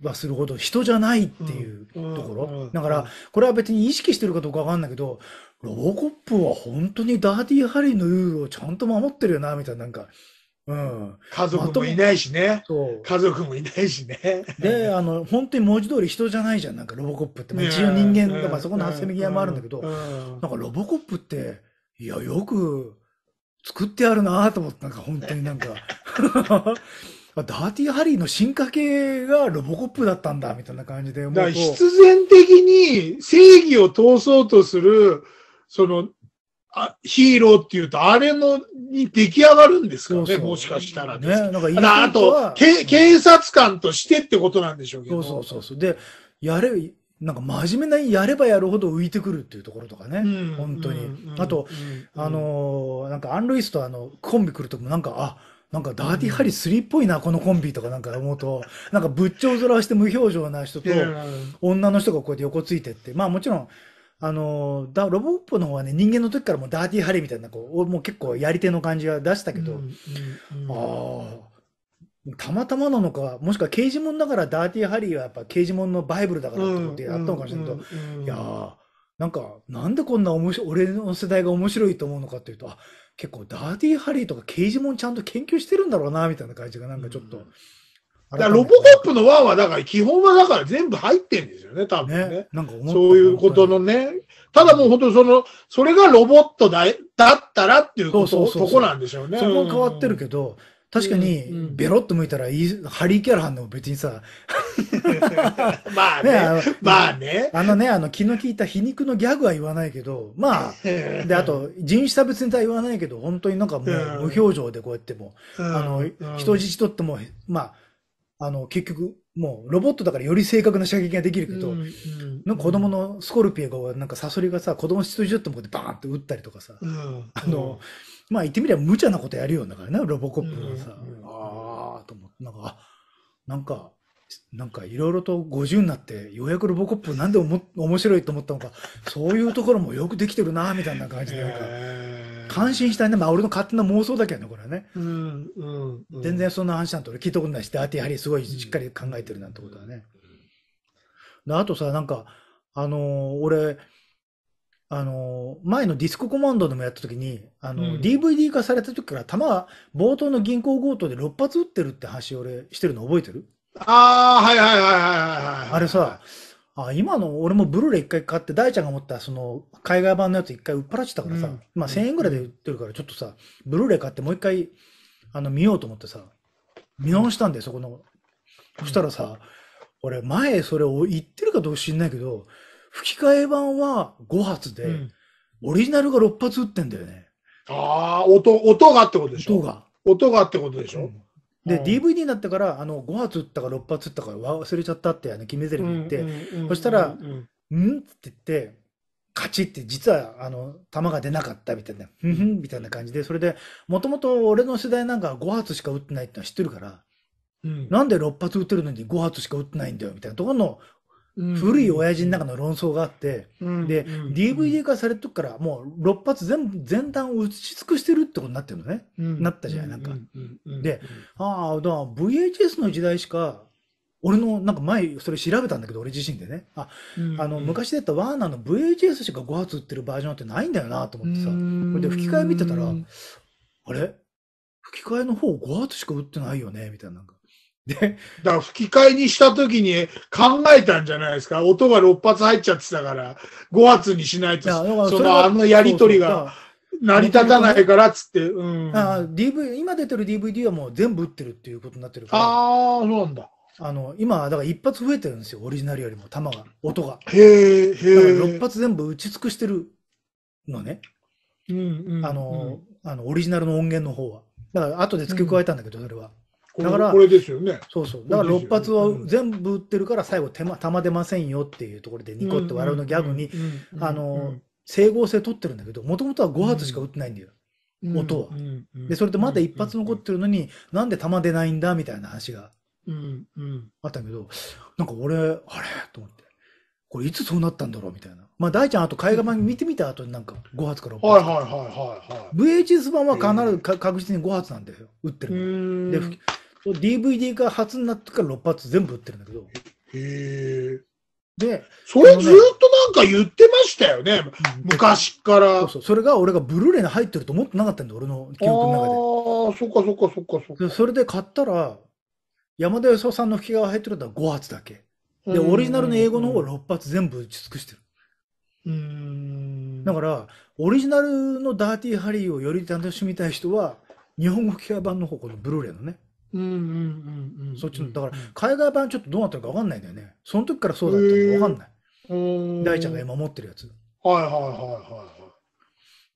はするほど人じゃないっていうところ。だから、これは別に意識してるかどうかわかんないけど、ロボコップは本当にダーティーハリーのルールをちゃんと守ってるよな、みたいな、なんか、うん。 家族もいないしね。 そう。 家族もいないしね。 で、あの、本当に文字通り人じゃないじゃん、なんかロボコップって。まあ、一応人間が、まあそこのせめぎ合いもあるんだけど、なんかロボコップって、いや、よく作ってあるなと思って、なんか本当になんか、ダーティーハリーの進化系がロボコップだったんだ、みたいな感じで思うと。 だから必然的に正義を通そうとする、その、あヒーローっていうと、あれの、に出来上がるんですかね、そうそうもしかしたらです。ね、なんかいいあと、け、警察官としてってことなんでしょうけど。 そうそうそう。で、やれ、なんか真面目なやればやるほど浮いてくるっていうところとかね。うん、本当に。うん、あと、うん、あのー、なんかアン・ルイスとあの、コンビ来るともなんか、あ、なんかダーティーハリースリーっぽいな、このコンビとかなんか思うと、なんか仏頂面して無表情な人と、女の人がこうやって横ついてって、まあもちろん、あの、だロボップの方はね、人間の時からもうダーティーハリーみたいな、こう、もう結構やり手の感じが出したけど、うんうんうん、ああ、たまたまなのか、もしくは刑事物だからダーティーハリーはやっぱ刑事物のバイブルだからってことでやったのかもしれないけど、いやー、なんか、なんでこんな面白い、俺の世代が面白いと思うのかっていうと、あ、結構ダーティーハリーとか刑事物ちゃんと研究してるんだろうな、みたいな感じがなんかちょっと、うんだからロボコップのワンはだから基本はだから全部入ってんですよね、多分ね。ねなんかそういうことのね。ただもう本当その、それがロボットだ、だったらっていうこと、そうそうそうそうとこなんでしょうね。 そこは変わってるけど、確かに、ベロッと向いたらいい、ハリー・キャラハンでも別にさ。 まあね。ねまあね。 あのね、あの気の利いた皮肉のギャグは言わないけど、まあ、で、あと、人種差別ネタは言わないけど、本当になんかもう無表情でこうやっても、あの、人質取っても、まあ、あの、結局、もう、ロボットだからより正確な射撃ができるけど、うんうん、なんか子供のスコルピエが、なんかサソリがさ、子供羊取ってもこうやってバーンって撃ったりとかさ、うん、あの、まあ言ってみれば無茶なことやるようだからね、ロボコップはさ、うんうん、あーと思って、なんか、なんか、なんかいろいろとごじゅうになって、ようやくロボコップなんでおも面白いと思ったのか、そういうところもよくできてるな、みたいな感じで、なんか、感心したね。まあ俺の勝手な妄想だけどね、これはね。うんうんうん、全然そんな話なんて俺聞いたことないし、ダーティーハリーすごいしっかり考えてるなんてことはね。であとさ、なんか、あのー、俺、あのー、前のディスココマンドでもやった時に、あのーうん、ディーブイディー 化された時から弾が冒頭の銀行強盗でろっ発撃ってるって話俺してるの覚えてる？ ああ、はいはいはいはいはい。 あれさ、あ、今の俺もブルーレイ一回買って大ちゃんが持ったその海外版のやつ一回売っ払ってたからさ、うん、まあせんえんぐらいで売ってるからちょっとさ、ブルーレイ買ってもう一回あの見ようと思ってさ、見直したんだよ、そこの。そしたらさ、俺前それを言ってるかどうか知んないけど、吹き替え版はご発で、うん、オリジナルがろっ発撃ってんだよね。 ああ、音、音がってことでしょ？ 音が。 音がってことでしょ？うんで、うん、ディーブイディー になってから、あの、ご発撃ったかろっ発撃ったか忘れちゃったって、あの、決め台詞言って、そしたら、んって言って、カチって実は、あの、弾が出なかったみたいな、ふんふんみたいな感じで、それで、もともと俺の世代なんかご発しか撃ってないってのは知ってるから、うん、なんでろっ発撃ってるのにご発しか撃ってないんだよ、みたいなところの、古い親父の中の論争があって、で、ディーブイディー 化された時からもうろっ発全部、全弾打ち尽くしてるってことになってるのね。なったじゃない、なんか。で、ああ、だから ブイエイチエス の時代しか、俺の、なんか前、それ調べたんだけど、俺自身でね。あ、あの、昔で言ったワーナーの ブイエイチエス しかご発撃ってるバージョンってないんだよなと思ってさ。これで吹き替え見てたら、あれ吹き替えの方ご発しか撃ってないよねみたいな。なんかで、だから吹き替えにしたときに考えたんじゃないですか。音がろっ発入っちゃってたから、ご発にしないと、そのあのやりとりが成り立たないからっつって。うん、 あ ディーブイ、今出てる ディーブイディー はもう全部撃ってるっていうことになってるから。 ああ、そうなんだ。 あの、今、だから一発増えてるんですよ。オリジナルよりも、弾が、音が。 へえ、へえ。 ろっ発全部打ち尽くしてるのね。うんうん、あの、うん、あの、オリジナルの音源の方は。だから後で付け加えたんだけど、それは。 だから、これですよね。 そうそう。だからろっ発は全部撃ってるから最後手間、弾出ませんよっていうところでニコって笑うのギャグに、あの、整合性取ってるんだけど、もともとはご発しか撃ってないんだよ。音は。で、それでまだ一発残ってるのに、なんで弾出ないんだみたいな話があったけど、なんか俺、あれと思って。これいつそうなったんだろうみたいな。まあ大ちゃんあと海外版見てみた後になんかご発からろっ発。 はいはいはいはいはい。 ブイエイチエス 版は必ず確実にご発なんだよ。撃ってるの。で、ディーブイディー が初になってからろっ発全部撃ってるんだけど。 へえ。 で、 それずっとなんか言ってましたよね。昔から。 そうそう。それが俺がブルーレイに入ってると思ってなかったんだ、俺の記憶の中で。 ああ、そっかそっかそっかそっか。 それで買ったら、山田康夫さんの吹き替えが入ってるのはご発だけ。で、オリジナルの英語の方ろっ発全部打ち尽くしてる。 うーん。 だから、オリジナルのダーティーハリーをより楽しみたい人は、日本語吹き替え版の方、このブルーレイのね。 うんうんうんうん。 そっちの、だから、海外版ちょっとどうなってるか分かんないんだよね。その時からそうだったのか分かんない。大ちゃんが今持ってるやつ。 はいはいはいはい。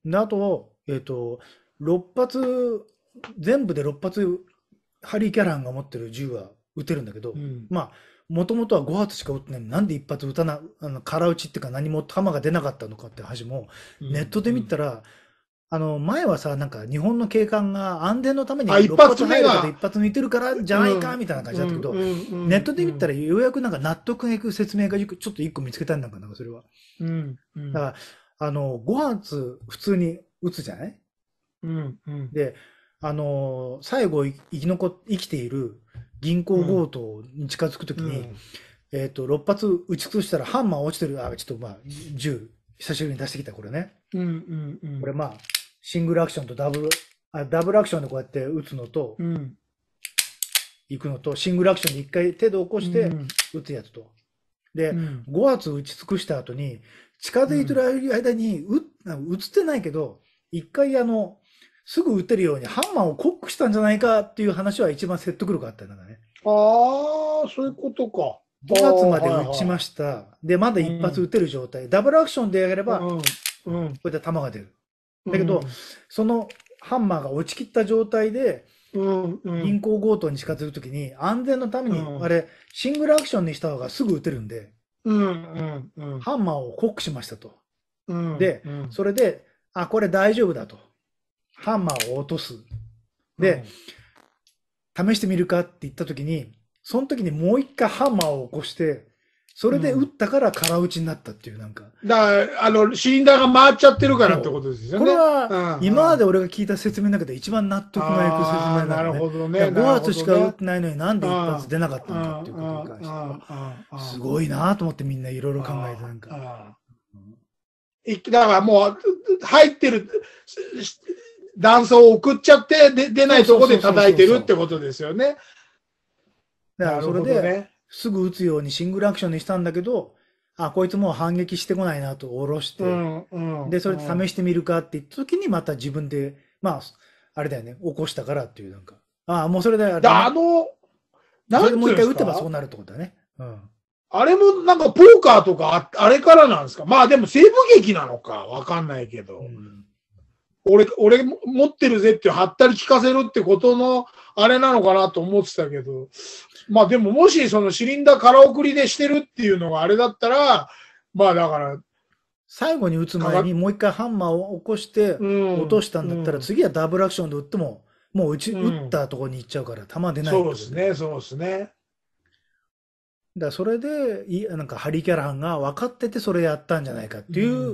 で、あと、えっと、ろっ発、全部でろっ発、ハリー・キャラハンが持ってる銃は撃てるんだけど、 うん、 まあ、もともとはご発しか撃ってないのに、なんで一発撃たな、あの、空撃ちっていうか何も弾が出なかったのかって話も、ネットで見たら、うん、あの、前はさ、なんか日本の警官が安全のためにろっ発入るかと一発抜いてるからじゃないか、みたいな感じだったけど、ネットで見たらようやくなんか納得がいく説明がちょっと一個見つけたんだから、なんかそれは。 うんうん、 だから、あの、ご発普通に撃つじゃない、 うんうん、 で、あの、最後生き残、生きている銀行強盗に近づくときに、うん、えっと、ろっ発撃ち尽くしたらハンマー落ちてる、あ、ちょっとまあ、銃、久しぶりに出してきた、これね。 うんうんうん、 これまあ、シングルアクションとダブル、あ、ダブルアクションでこうやって撃つのと、うん、行くのと、シングルアクションで一回手で起こして撃つやつと。で、うん、ご発撃ち尽くした後に、近づいてる間に、う、撃つってないけど、一回あの、すぐ撃てるようにハンマーをコックしたんじゃないかっていう話は一番説得力あったんだね。 ああ、そういうことか。 ご発まで撃ちました。はいはい、で、まだ一発撃てる状態。うん、ダブルアクションでやれば、うんうん、こういった弾が出る。だけど、うん、そのハンマーが落ちきった状態で、うんうん、銀行強盗に近づくときに、安全のために、うん、あれ、シングルアクションにした方がすぐ撃てるんで、うんうんうん、ハンマーをコックしましたと。うん、で、うん、それで、あ、これ大丈夫だと。ハンマーを落とす。で、うん、試してみるかって言ったときに、その時にもう一回ハンマーを起こして、それで撃ったから空打ちになったっていうなんか。 だから、あの、シリンダーが回っちゃってるからってことですよね。 これは、今まで俺が聞いた説明の中で一番納得のいく説明なのね。 なるほどね。 ご発しか撃ってないのになんで一発出なかったのかっていうことに関しては。すごいなと思ってみんないろいろ考えてなんか。 だからもう、入ってる、弾倉を送っちゃって、で出ないとこで叩いてるってことですよね。 だからそれで、すぐ撃つようにシングルアクションにしたんだけど、あ、こいつもう反撃してこないなと下ろして、うんうん、で、それで試してみるかって言った時にまた自分で、まあ、あれだよね、起こしたからっていうなんか。ああ、もうそれであれ、 あの、 なんでもう一回撃てばそうなるってことだね。うん。 あれもなんかポーカーとかあ、あれからなんですか。まあでも西部劇なのかわかんないけど。うん、俺、俺持ってるぜってはったり聞かせるってことの、あれなのかなと思ってたけど。まあでももしそのシリンダー空送りでしてるっていうのがあれだったら、まあだから。 最後に撃つ前にもう一回ハンマーを起こして落としたんだったら、次はダブルアクションで撃っても、もう撃ち、うん、撃ったところに行っちゃうから弾出ない。 そうですね、そうですね。 だからそれで、いなんかハリー・キャラハンが分かっててそれやったんじゃないかっていう、うんうん、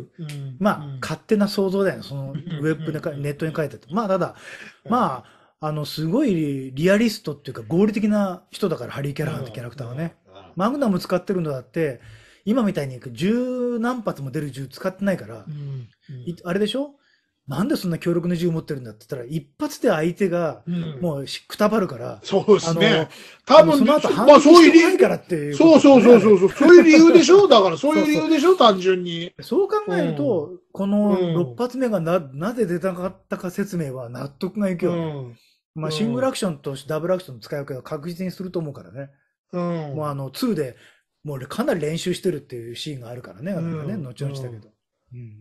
まあ、うん、勝手な想像だよね。そのウェブで、うん、ネットに書いてて。まあ、ただ、まあ、あの、すごいリアリストっていうか合理的な人だから、ハリー・キャラハンってキャラクターはね。マグナム使ってるのだって、今みたいに十何発も出る銃使ってないから、うんうん、あれでしょ、なんでそんな強力な銃持ってるんだって言ったら、一発で相手がもうくたばるから、うん、 そうですね。 多分その後反撃してないからっていう、ね。 そうそうそうそうそう。そういう理由でしょだからそういう理由でしょ単純に。 そう考えると、うん、このろっ発目がな、なぜ出なかったか説明は納得がいくよね。うんまあ、シングルアクションとダブルアクションの使い分けは確実にすると思うからね。うん、もうあの、にで、もうかなり練習してるっていうシーンがあるからね。うん、ね後々したけど、うんうん。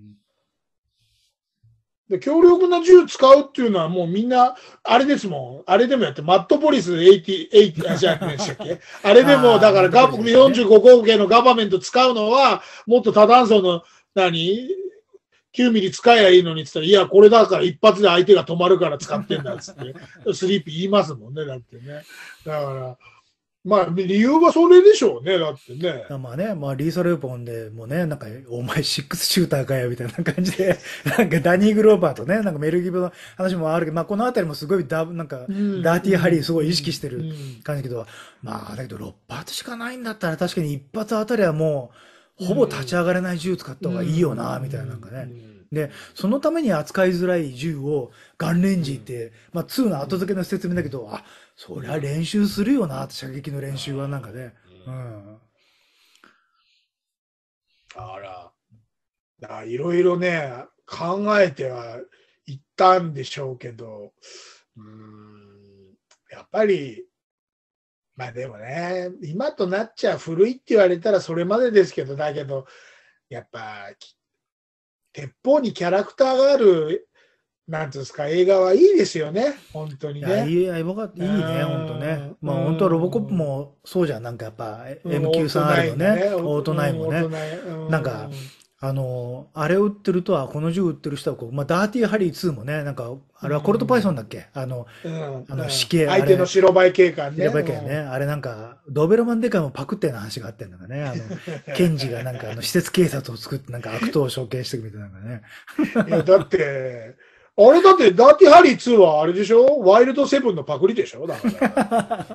で、強力な銃使うっていうのはもうみんな、あれですもん。あれでもやって、マットポリスはちじゅう、はちじゅう、あ、じゃあ、でしたっけあれでも、だからガ、よんじゅうごこうけいのガバメント使うのは、もっと多弾層の、何きゅうミリ使えばいいのにって言ったら、いや、これだから一発で相手が止まるから使ってんだっつって、スリーピー言いますもんね、だってね。だから、 まあ、理由はそれでしょうね、だってね。 まあね、まあ、リーサルウェポンでもね、なんか、お前シックスシューターかよ、みたいな感じで、なんかダニー・グローバーとね、なんかメルギブの話もあるけど、まあ、このあたりもすごいダブ、なんか、 うん、 ダーティーハリーすごい意識うん、 してるうん、 感じだけど、まあ、だけどろっ発しかないんだったら確かに一発あたりはもう、 うほぼ立ちん、 上がれない銃使っうん、 た方がいいよな、みたいななんかうね。 ん、 で、そのために扱いづらい銃をガンレンうん、 ジって、まあ、ツーの後付けの説明だけど、あ、そりゃ練習するよな、射撃の練習はなんかね。うん。 あら、だからいろいろね、考えてはいったんでしょうけど、うーん、やっぱり、まあでもね、今となっちゃ古いって言われたらそれまでですけど、だけど、やっぱ、き鉄砲にキャラクターがある、なんていうんですか、映画はいいですよね、本当にいや、いね。 い、よかった、 うーいいね、ほんとね。 ん、うまあ、本当はロボコップーん、 もそうじゃん。なんかやっぱ、 うん、オートエムキュースリーアール のね、 ナインがね、おオートナインうん、オートもね、 ナイン、うなんか、 ん、 あの、あれを売ってるとは、この銃売ってる人はこう、まあ、ダーティーハリーツーもね、なんか、 うあれはコルトパイソンだっん、 けあの、 うん、 あの、死うん、 刑、あ相手のれ、 白バイ警官ね。 やばいけどね、あれなんか、ドーベルマンデカもパクってような話があってんだかね、あの、検事がなんかあの、施設警察を作ってなんか悪党を処刑していくみたいなのがね。 いや、だって、あれだって、ダーティーハリーツーはあれでしょ、ワイルドセブンのパクリでしょだから。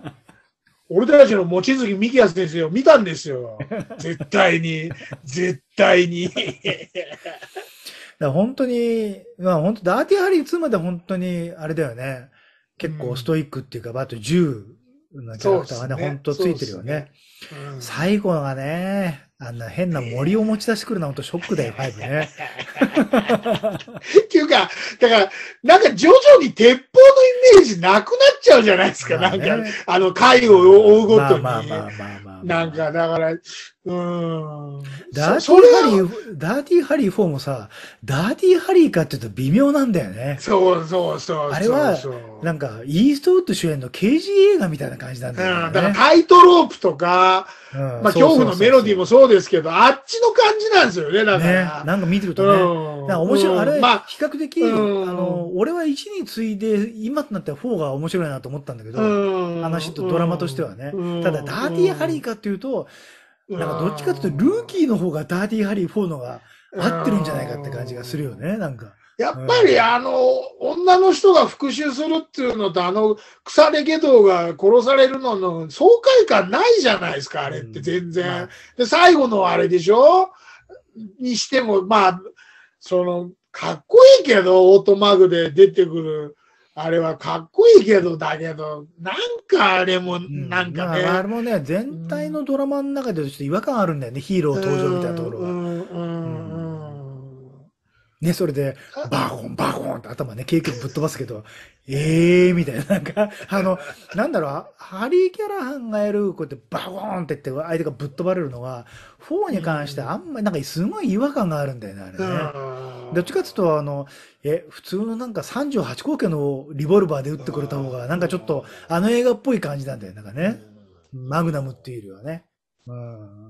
俺たちの望月幹也先生を見たんですよ。絶対に。絶対に。 だから本当に、まあ本当、ダーティーハリーツーまで本当に、あれだよね。 う結構スん、 トイックっていうか、あとじゅうのキャそうっラクターがね、本すね。 当ついてるそうっすね。 よね。 うん、 最後がね、あんな変な森を持ち出してくるのは本当ショックだよ、ファイブね。 っていうか、だから、なんか徐々に鉄砲のイメージなくなっちゃうじゃないですか。 まあなんか、 ね。 あの、回を追うごまあとに。 まあまあまあまあまあなんか、 まあ。 だから、うーん。そ、 ダーティーそれハリは、 ー、ダーティーハリーフォーもさ、ダーティーハリーかって言うと微妙なんだよね。 そうそうそうそうあれは、 そう。 なんか、イーストウッド主演の刑事映画みたいな感じなんうん、 だよだからね。 タイトロープとか、 うん、 まあそうそう恐怖のメそうそう。 ロディーもそうですけど、あっちの感じなんですよね、だかね、 ら。 なんか見てるうとね、なんか面白い、あん、うん、 れ、 まあ、 比較う的、あの、 ん、 俺はいちに次いで、今となってはフォーが面白いなと思ったんだけうど、 ん、 話とドラマとしてはね。 うただ、ダーティーハリーん、 かっていうと、 うなんかどっちかっていうと、ルーん、 キーの方がダーティーハリーフォーのがう合ってるんじゃないかって感じがするよん。 ね、なんか。 やっうん。 ぱりあの、女の人が復讐するっていうのと、あの、腐れ下道が殺されるのの爽快感ないじゃないですか、あれってうん。 全然。 まあ、 で、最後のあれでしょにしても、まあ、その、かっこいいけど、オートマグで出てくる、あれはかっこいいけど、だけど、なんかあれも、 うなんん。まあ、まあ、あかね、 れもね、 う全体のん、 ドラマの中でちょっと違和感あるんだよね、ヒーローう登場みたいなとこん、うろが。 ん、 ううん。 ん。 ね、それで、バコン、バコンって頭ね、ケーキをぶっ飛ばすけど、ええー、みたいな、なんか、あの、なんだろう、ハリー・キャラハンがやる、こうやってバコーンって言って相手がぶっ飛ばれるのは、フォーうに関してあん、 んまり、なんかすごい違和感があるんだよね、あれうね。どっちかっていうん。 と、あの、え、普通のなんかさんじゅうはち口径のリボルバーで撃ってくれた方が、なんかちょっと、あの映画っぽい感じなんだよ、なんかね。マグナムっていうよりはね。うん。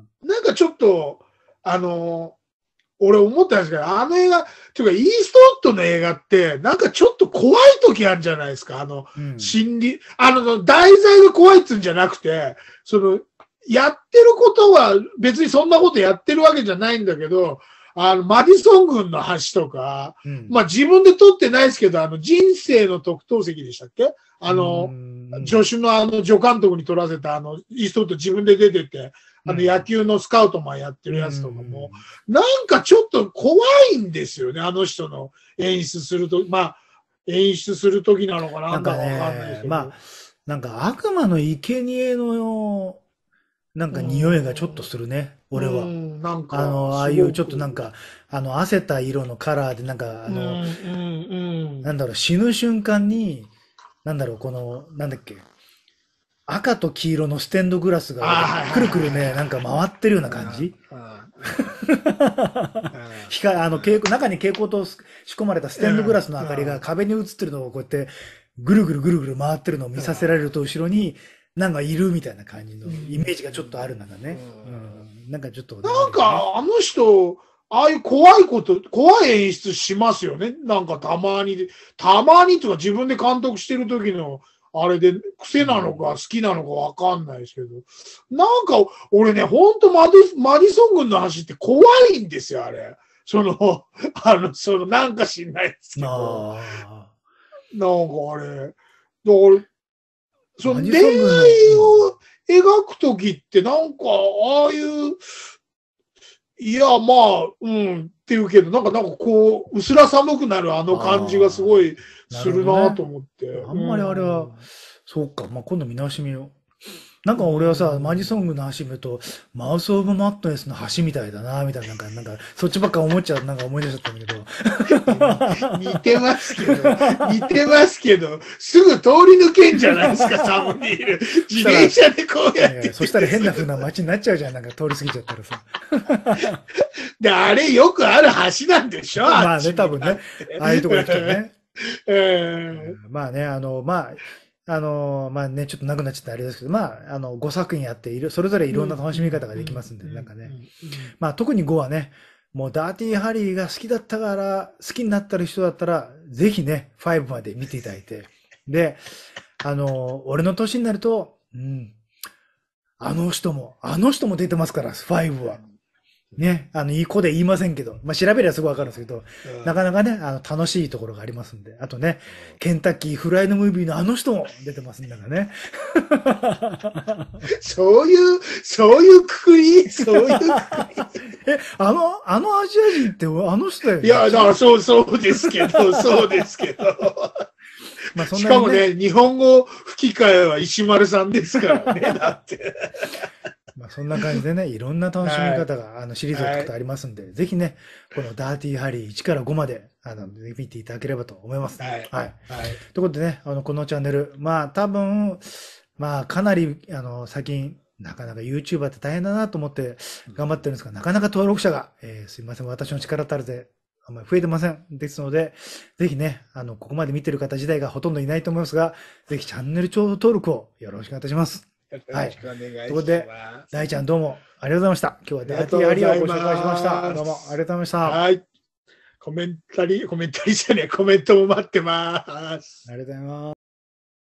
なんかちょっと、あの、俺思ったんですけど、あの映画、っていうか、イーストウッドの映画って、なんかちょっと怖い時あるんじゃないですか。あの、 うん。 心理、あの、題材が怖いっつうんじゃなくて、その、やってることは別にそんなことやってるわけじゃないんだけど、あの、マディソン軍の橋とか、 うん。 まあ自分で撮ってないですけど、あの、人生の特等席でしたっけうあの、 ん。 助手のあの、助監督に撮らせたあの、イーストウッド自分で出てて、あの、野うん。 球のスカウトマンやってうん。うるやつとかも、 ん。 なんかちょっと怖いんですよね、あの人の演出すると、まあ、演出するときなのかなんだなんかかわかんないですね、まあ、 けど。 なんか悪魔の生贄の、なんうか匂いがちょっとん、 するね、 う俺は。 ん、なんか、 あの、ああすいうちょっとごく、 なんか、あの、汗た色のカラーで、なんか、あうん、 の、 うん、うん。 なんだろう、死ぬ瞬間に、なんだろう、この、なんだっけ、赤と黄色のステンドグラスが、 ああ、はいくはいるくるね、なんか回ってるようなはいはい。 感じ。 うん、うん、 光、あの、蛍光、中に蛍光灯仕込まれたステンドグラスのうん、 明かりがうん、 壁に映ってるのをこうやって、ぐるぐるぐるぐる回ってるのを見させられると、後ろに、なんかいるみたいな感じのうん、 イメージがちょっとあるなんかうね。うん。 ん。なんかちょっとね、あなんるよね。 か、あの人、ああいう怖いこと、怖い演出しますよね。なんかたまに、たまにとか自分で監督してる時の、 あれで癖なのか好きなのかわかんないですけど、なんか俺ね、ほんとマディ、マディソン軍の橋って怖いんですよ、あれ。その、あの、その、なんか知んないですけど。 あなんかあれ、だから、その恋マディソン軍の愛を描くときってなんか、ああいう、いや、まあ、うん、っていうけど、なんか、なんかこう、薄ら寒くなるあの感じがすごいするなと思って。 あんまりあれは、そうか、まあ、今度見直してみよう。なんか俺はさ、 うんマディソングの橋見ると、マウス・オブ・マットネスの橋みたいだな、みたいな、なんか、なんか、そっちばっか思っちゃう、なんか思い出しちゃったんだけど。 似てますけど、似てますけど、すぐ通り抜けんじゃないですか、サムニール。自転車でこうやって。 いやいやそしたら変な風な街になっちゃうじゃん、なんか通り過ぎちゃったらさ。 で、あれよくある橋なんでしょまあね、多分ね。ああいうところ行くとね。 えーまあね、あの、まあ、あの、まあね、ちょっとなくなっちゃったあれですけど、まあ、あの、ごさく品あって、いろそれぞれいろんな楽しみ方ができますんで、なんかね。。まあ特にごはね、もうダーティーハリーが好きだったから、好きになった人だったら、ぜひね、ファイブまで見ていただいて。で、あの、俺の年になると、うん、あの人も、あの人も出てますから、ファイブは。ね、あの、いい子で言いませんけど、まあ調べればすぐわかるんですけど、なかなかね、あの、楽しいところがありますんで。あとね、ケンタッキーフライドムービーのあの人も出てますんだからね。 そういう、そういうくくりそういうくくりえ、あの、あのアジア人ってあの人だよね。 いや、だからそう、そうですけど、そうですけど。 まあそんなにね、 しかもね、日本語吹き替えは石丸さんですからね、だって。 まあそんな感じでね、いろんな楽しみ方が、あの、シリーズを作ってありますんで、ぜひね、このダーティーハリーいちからごまで、あの、見ていただければと思います。 はい。 はい。 はい。 ということでね、あの、このチャンネル、まあ多分、まあかなり、あの、最近、なかなか YouTuber って大変だなと思って頑張ってるんですが、なかなか登録者が、えーすいません、私の力足らずあんまり増えてません。ですので、ぜひね、あの、ここまで見てる方自体がほとんどいないと思いますが、ぜひチャンネル登録をよろしくお願いいたします。 よろしくお願いします。 ということで、大ちゃんどうもありがとうございました。今日はダーティーハリーをご紹介しました。どうもありがとうございました。 はい。コメンタリー、コメンタリーじゃねえ、コメントも待ってます。 ありがとうございます。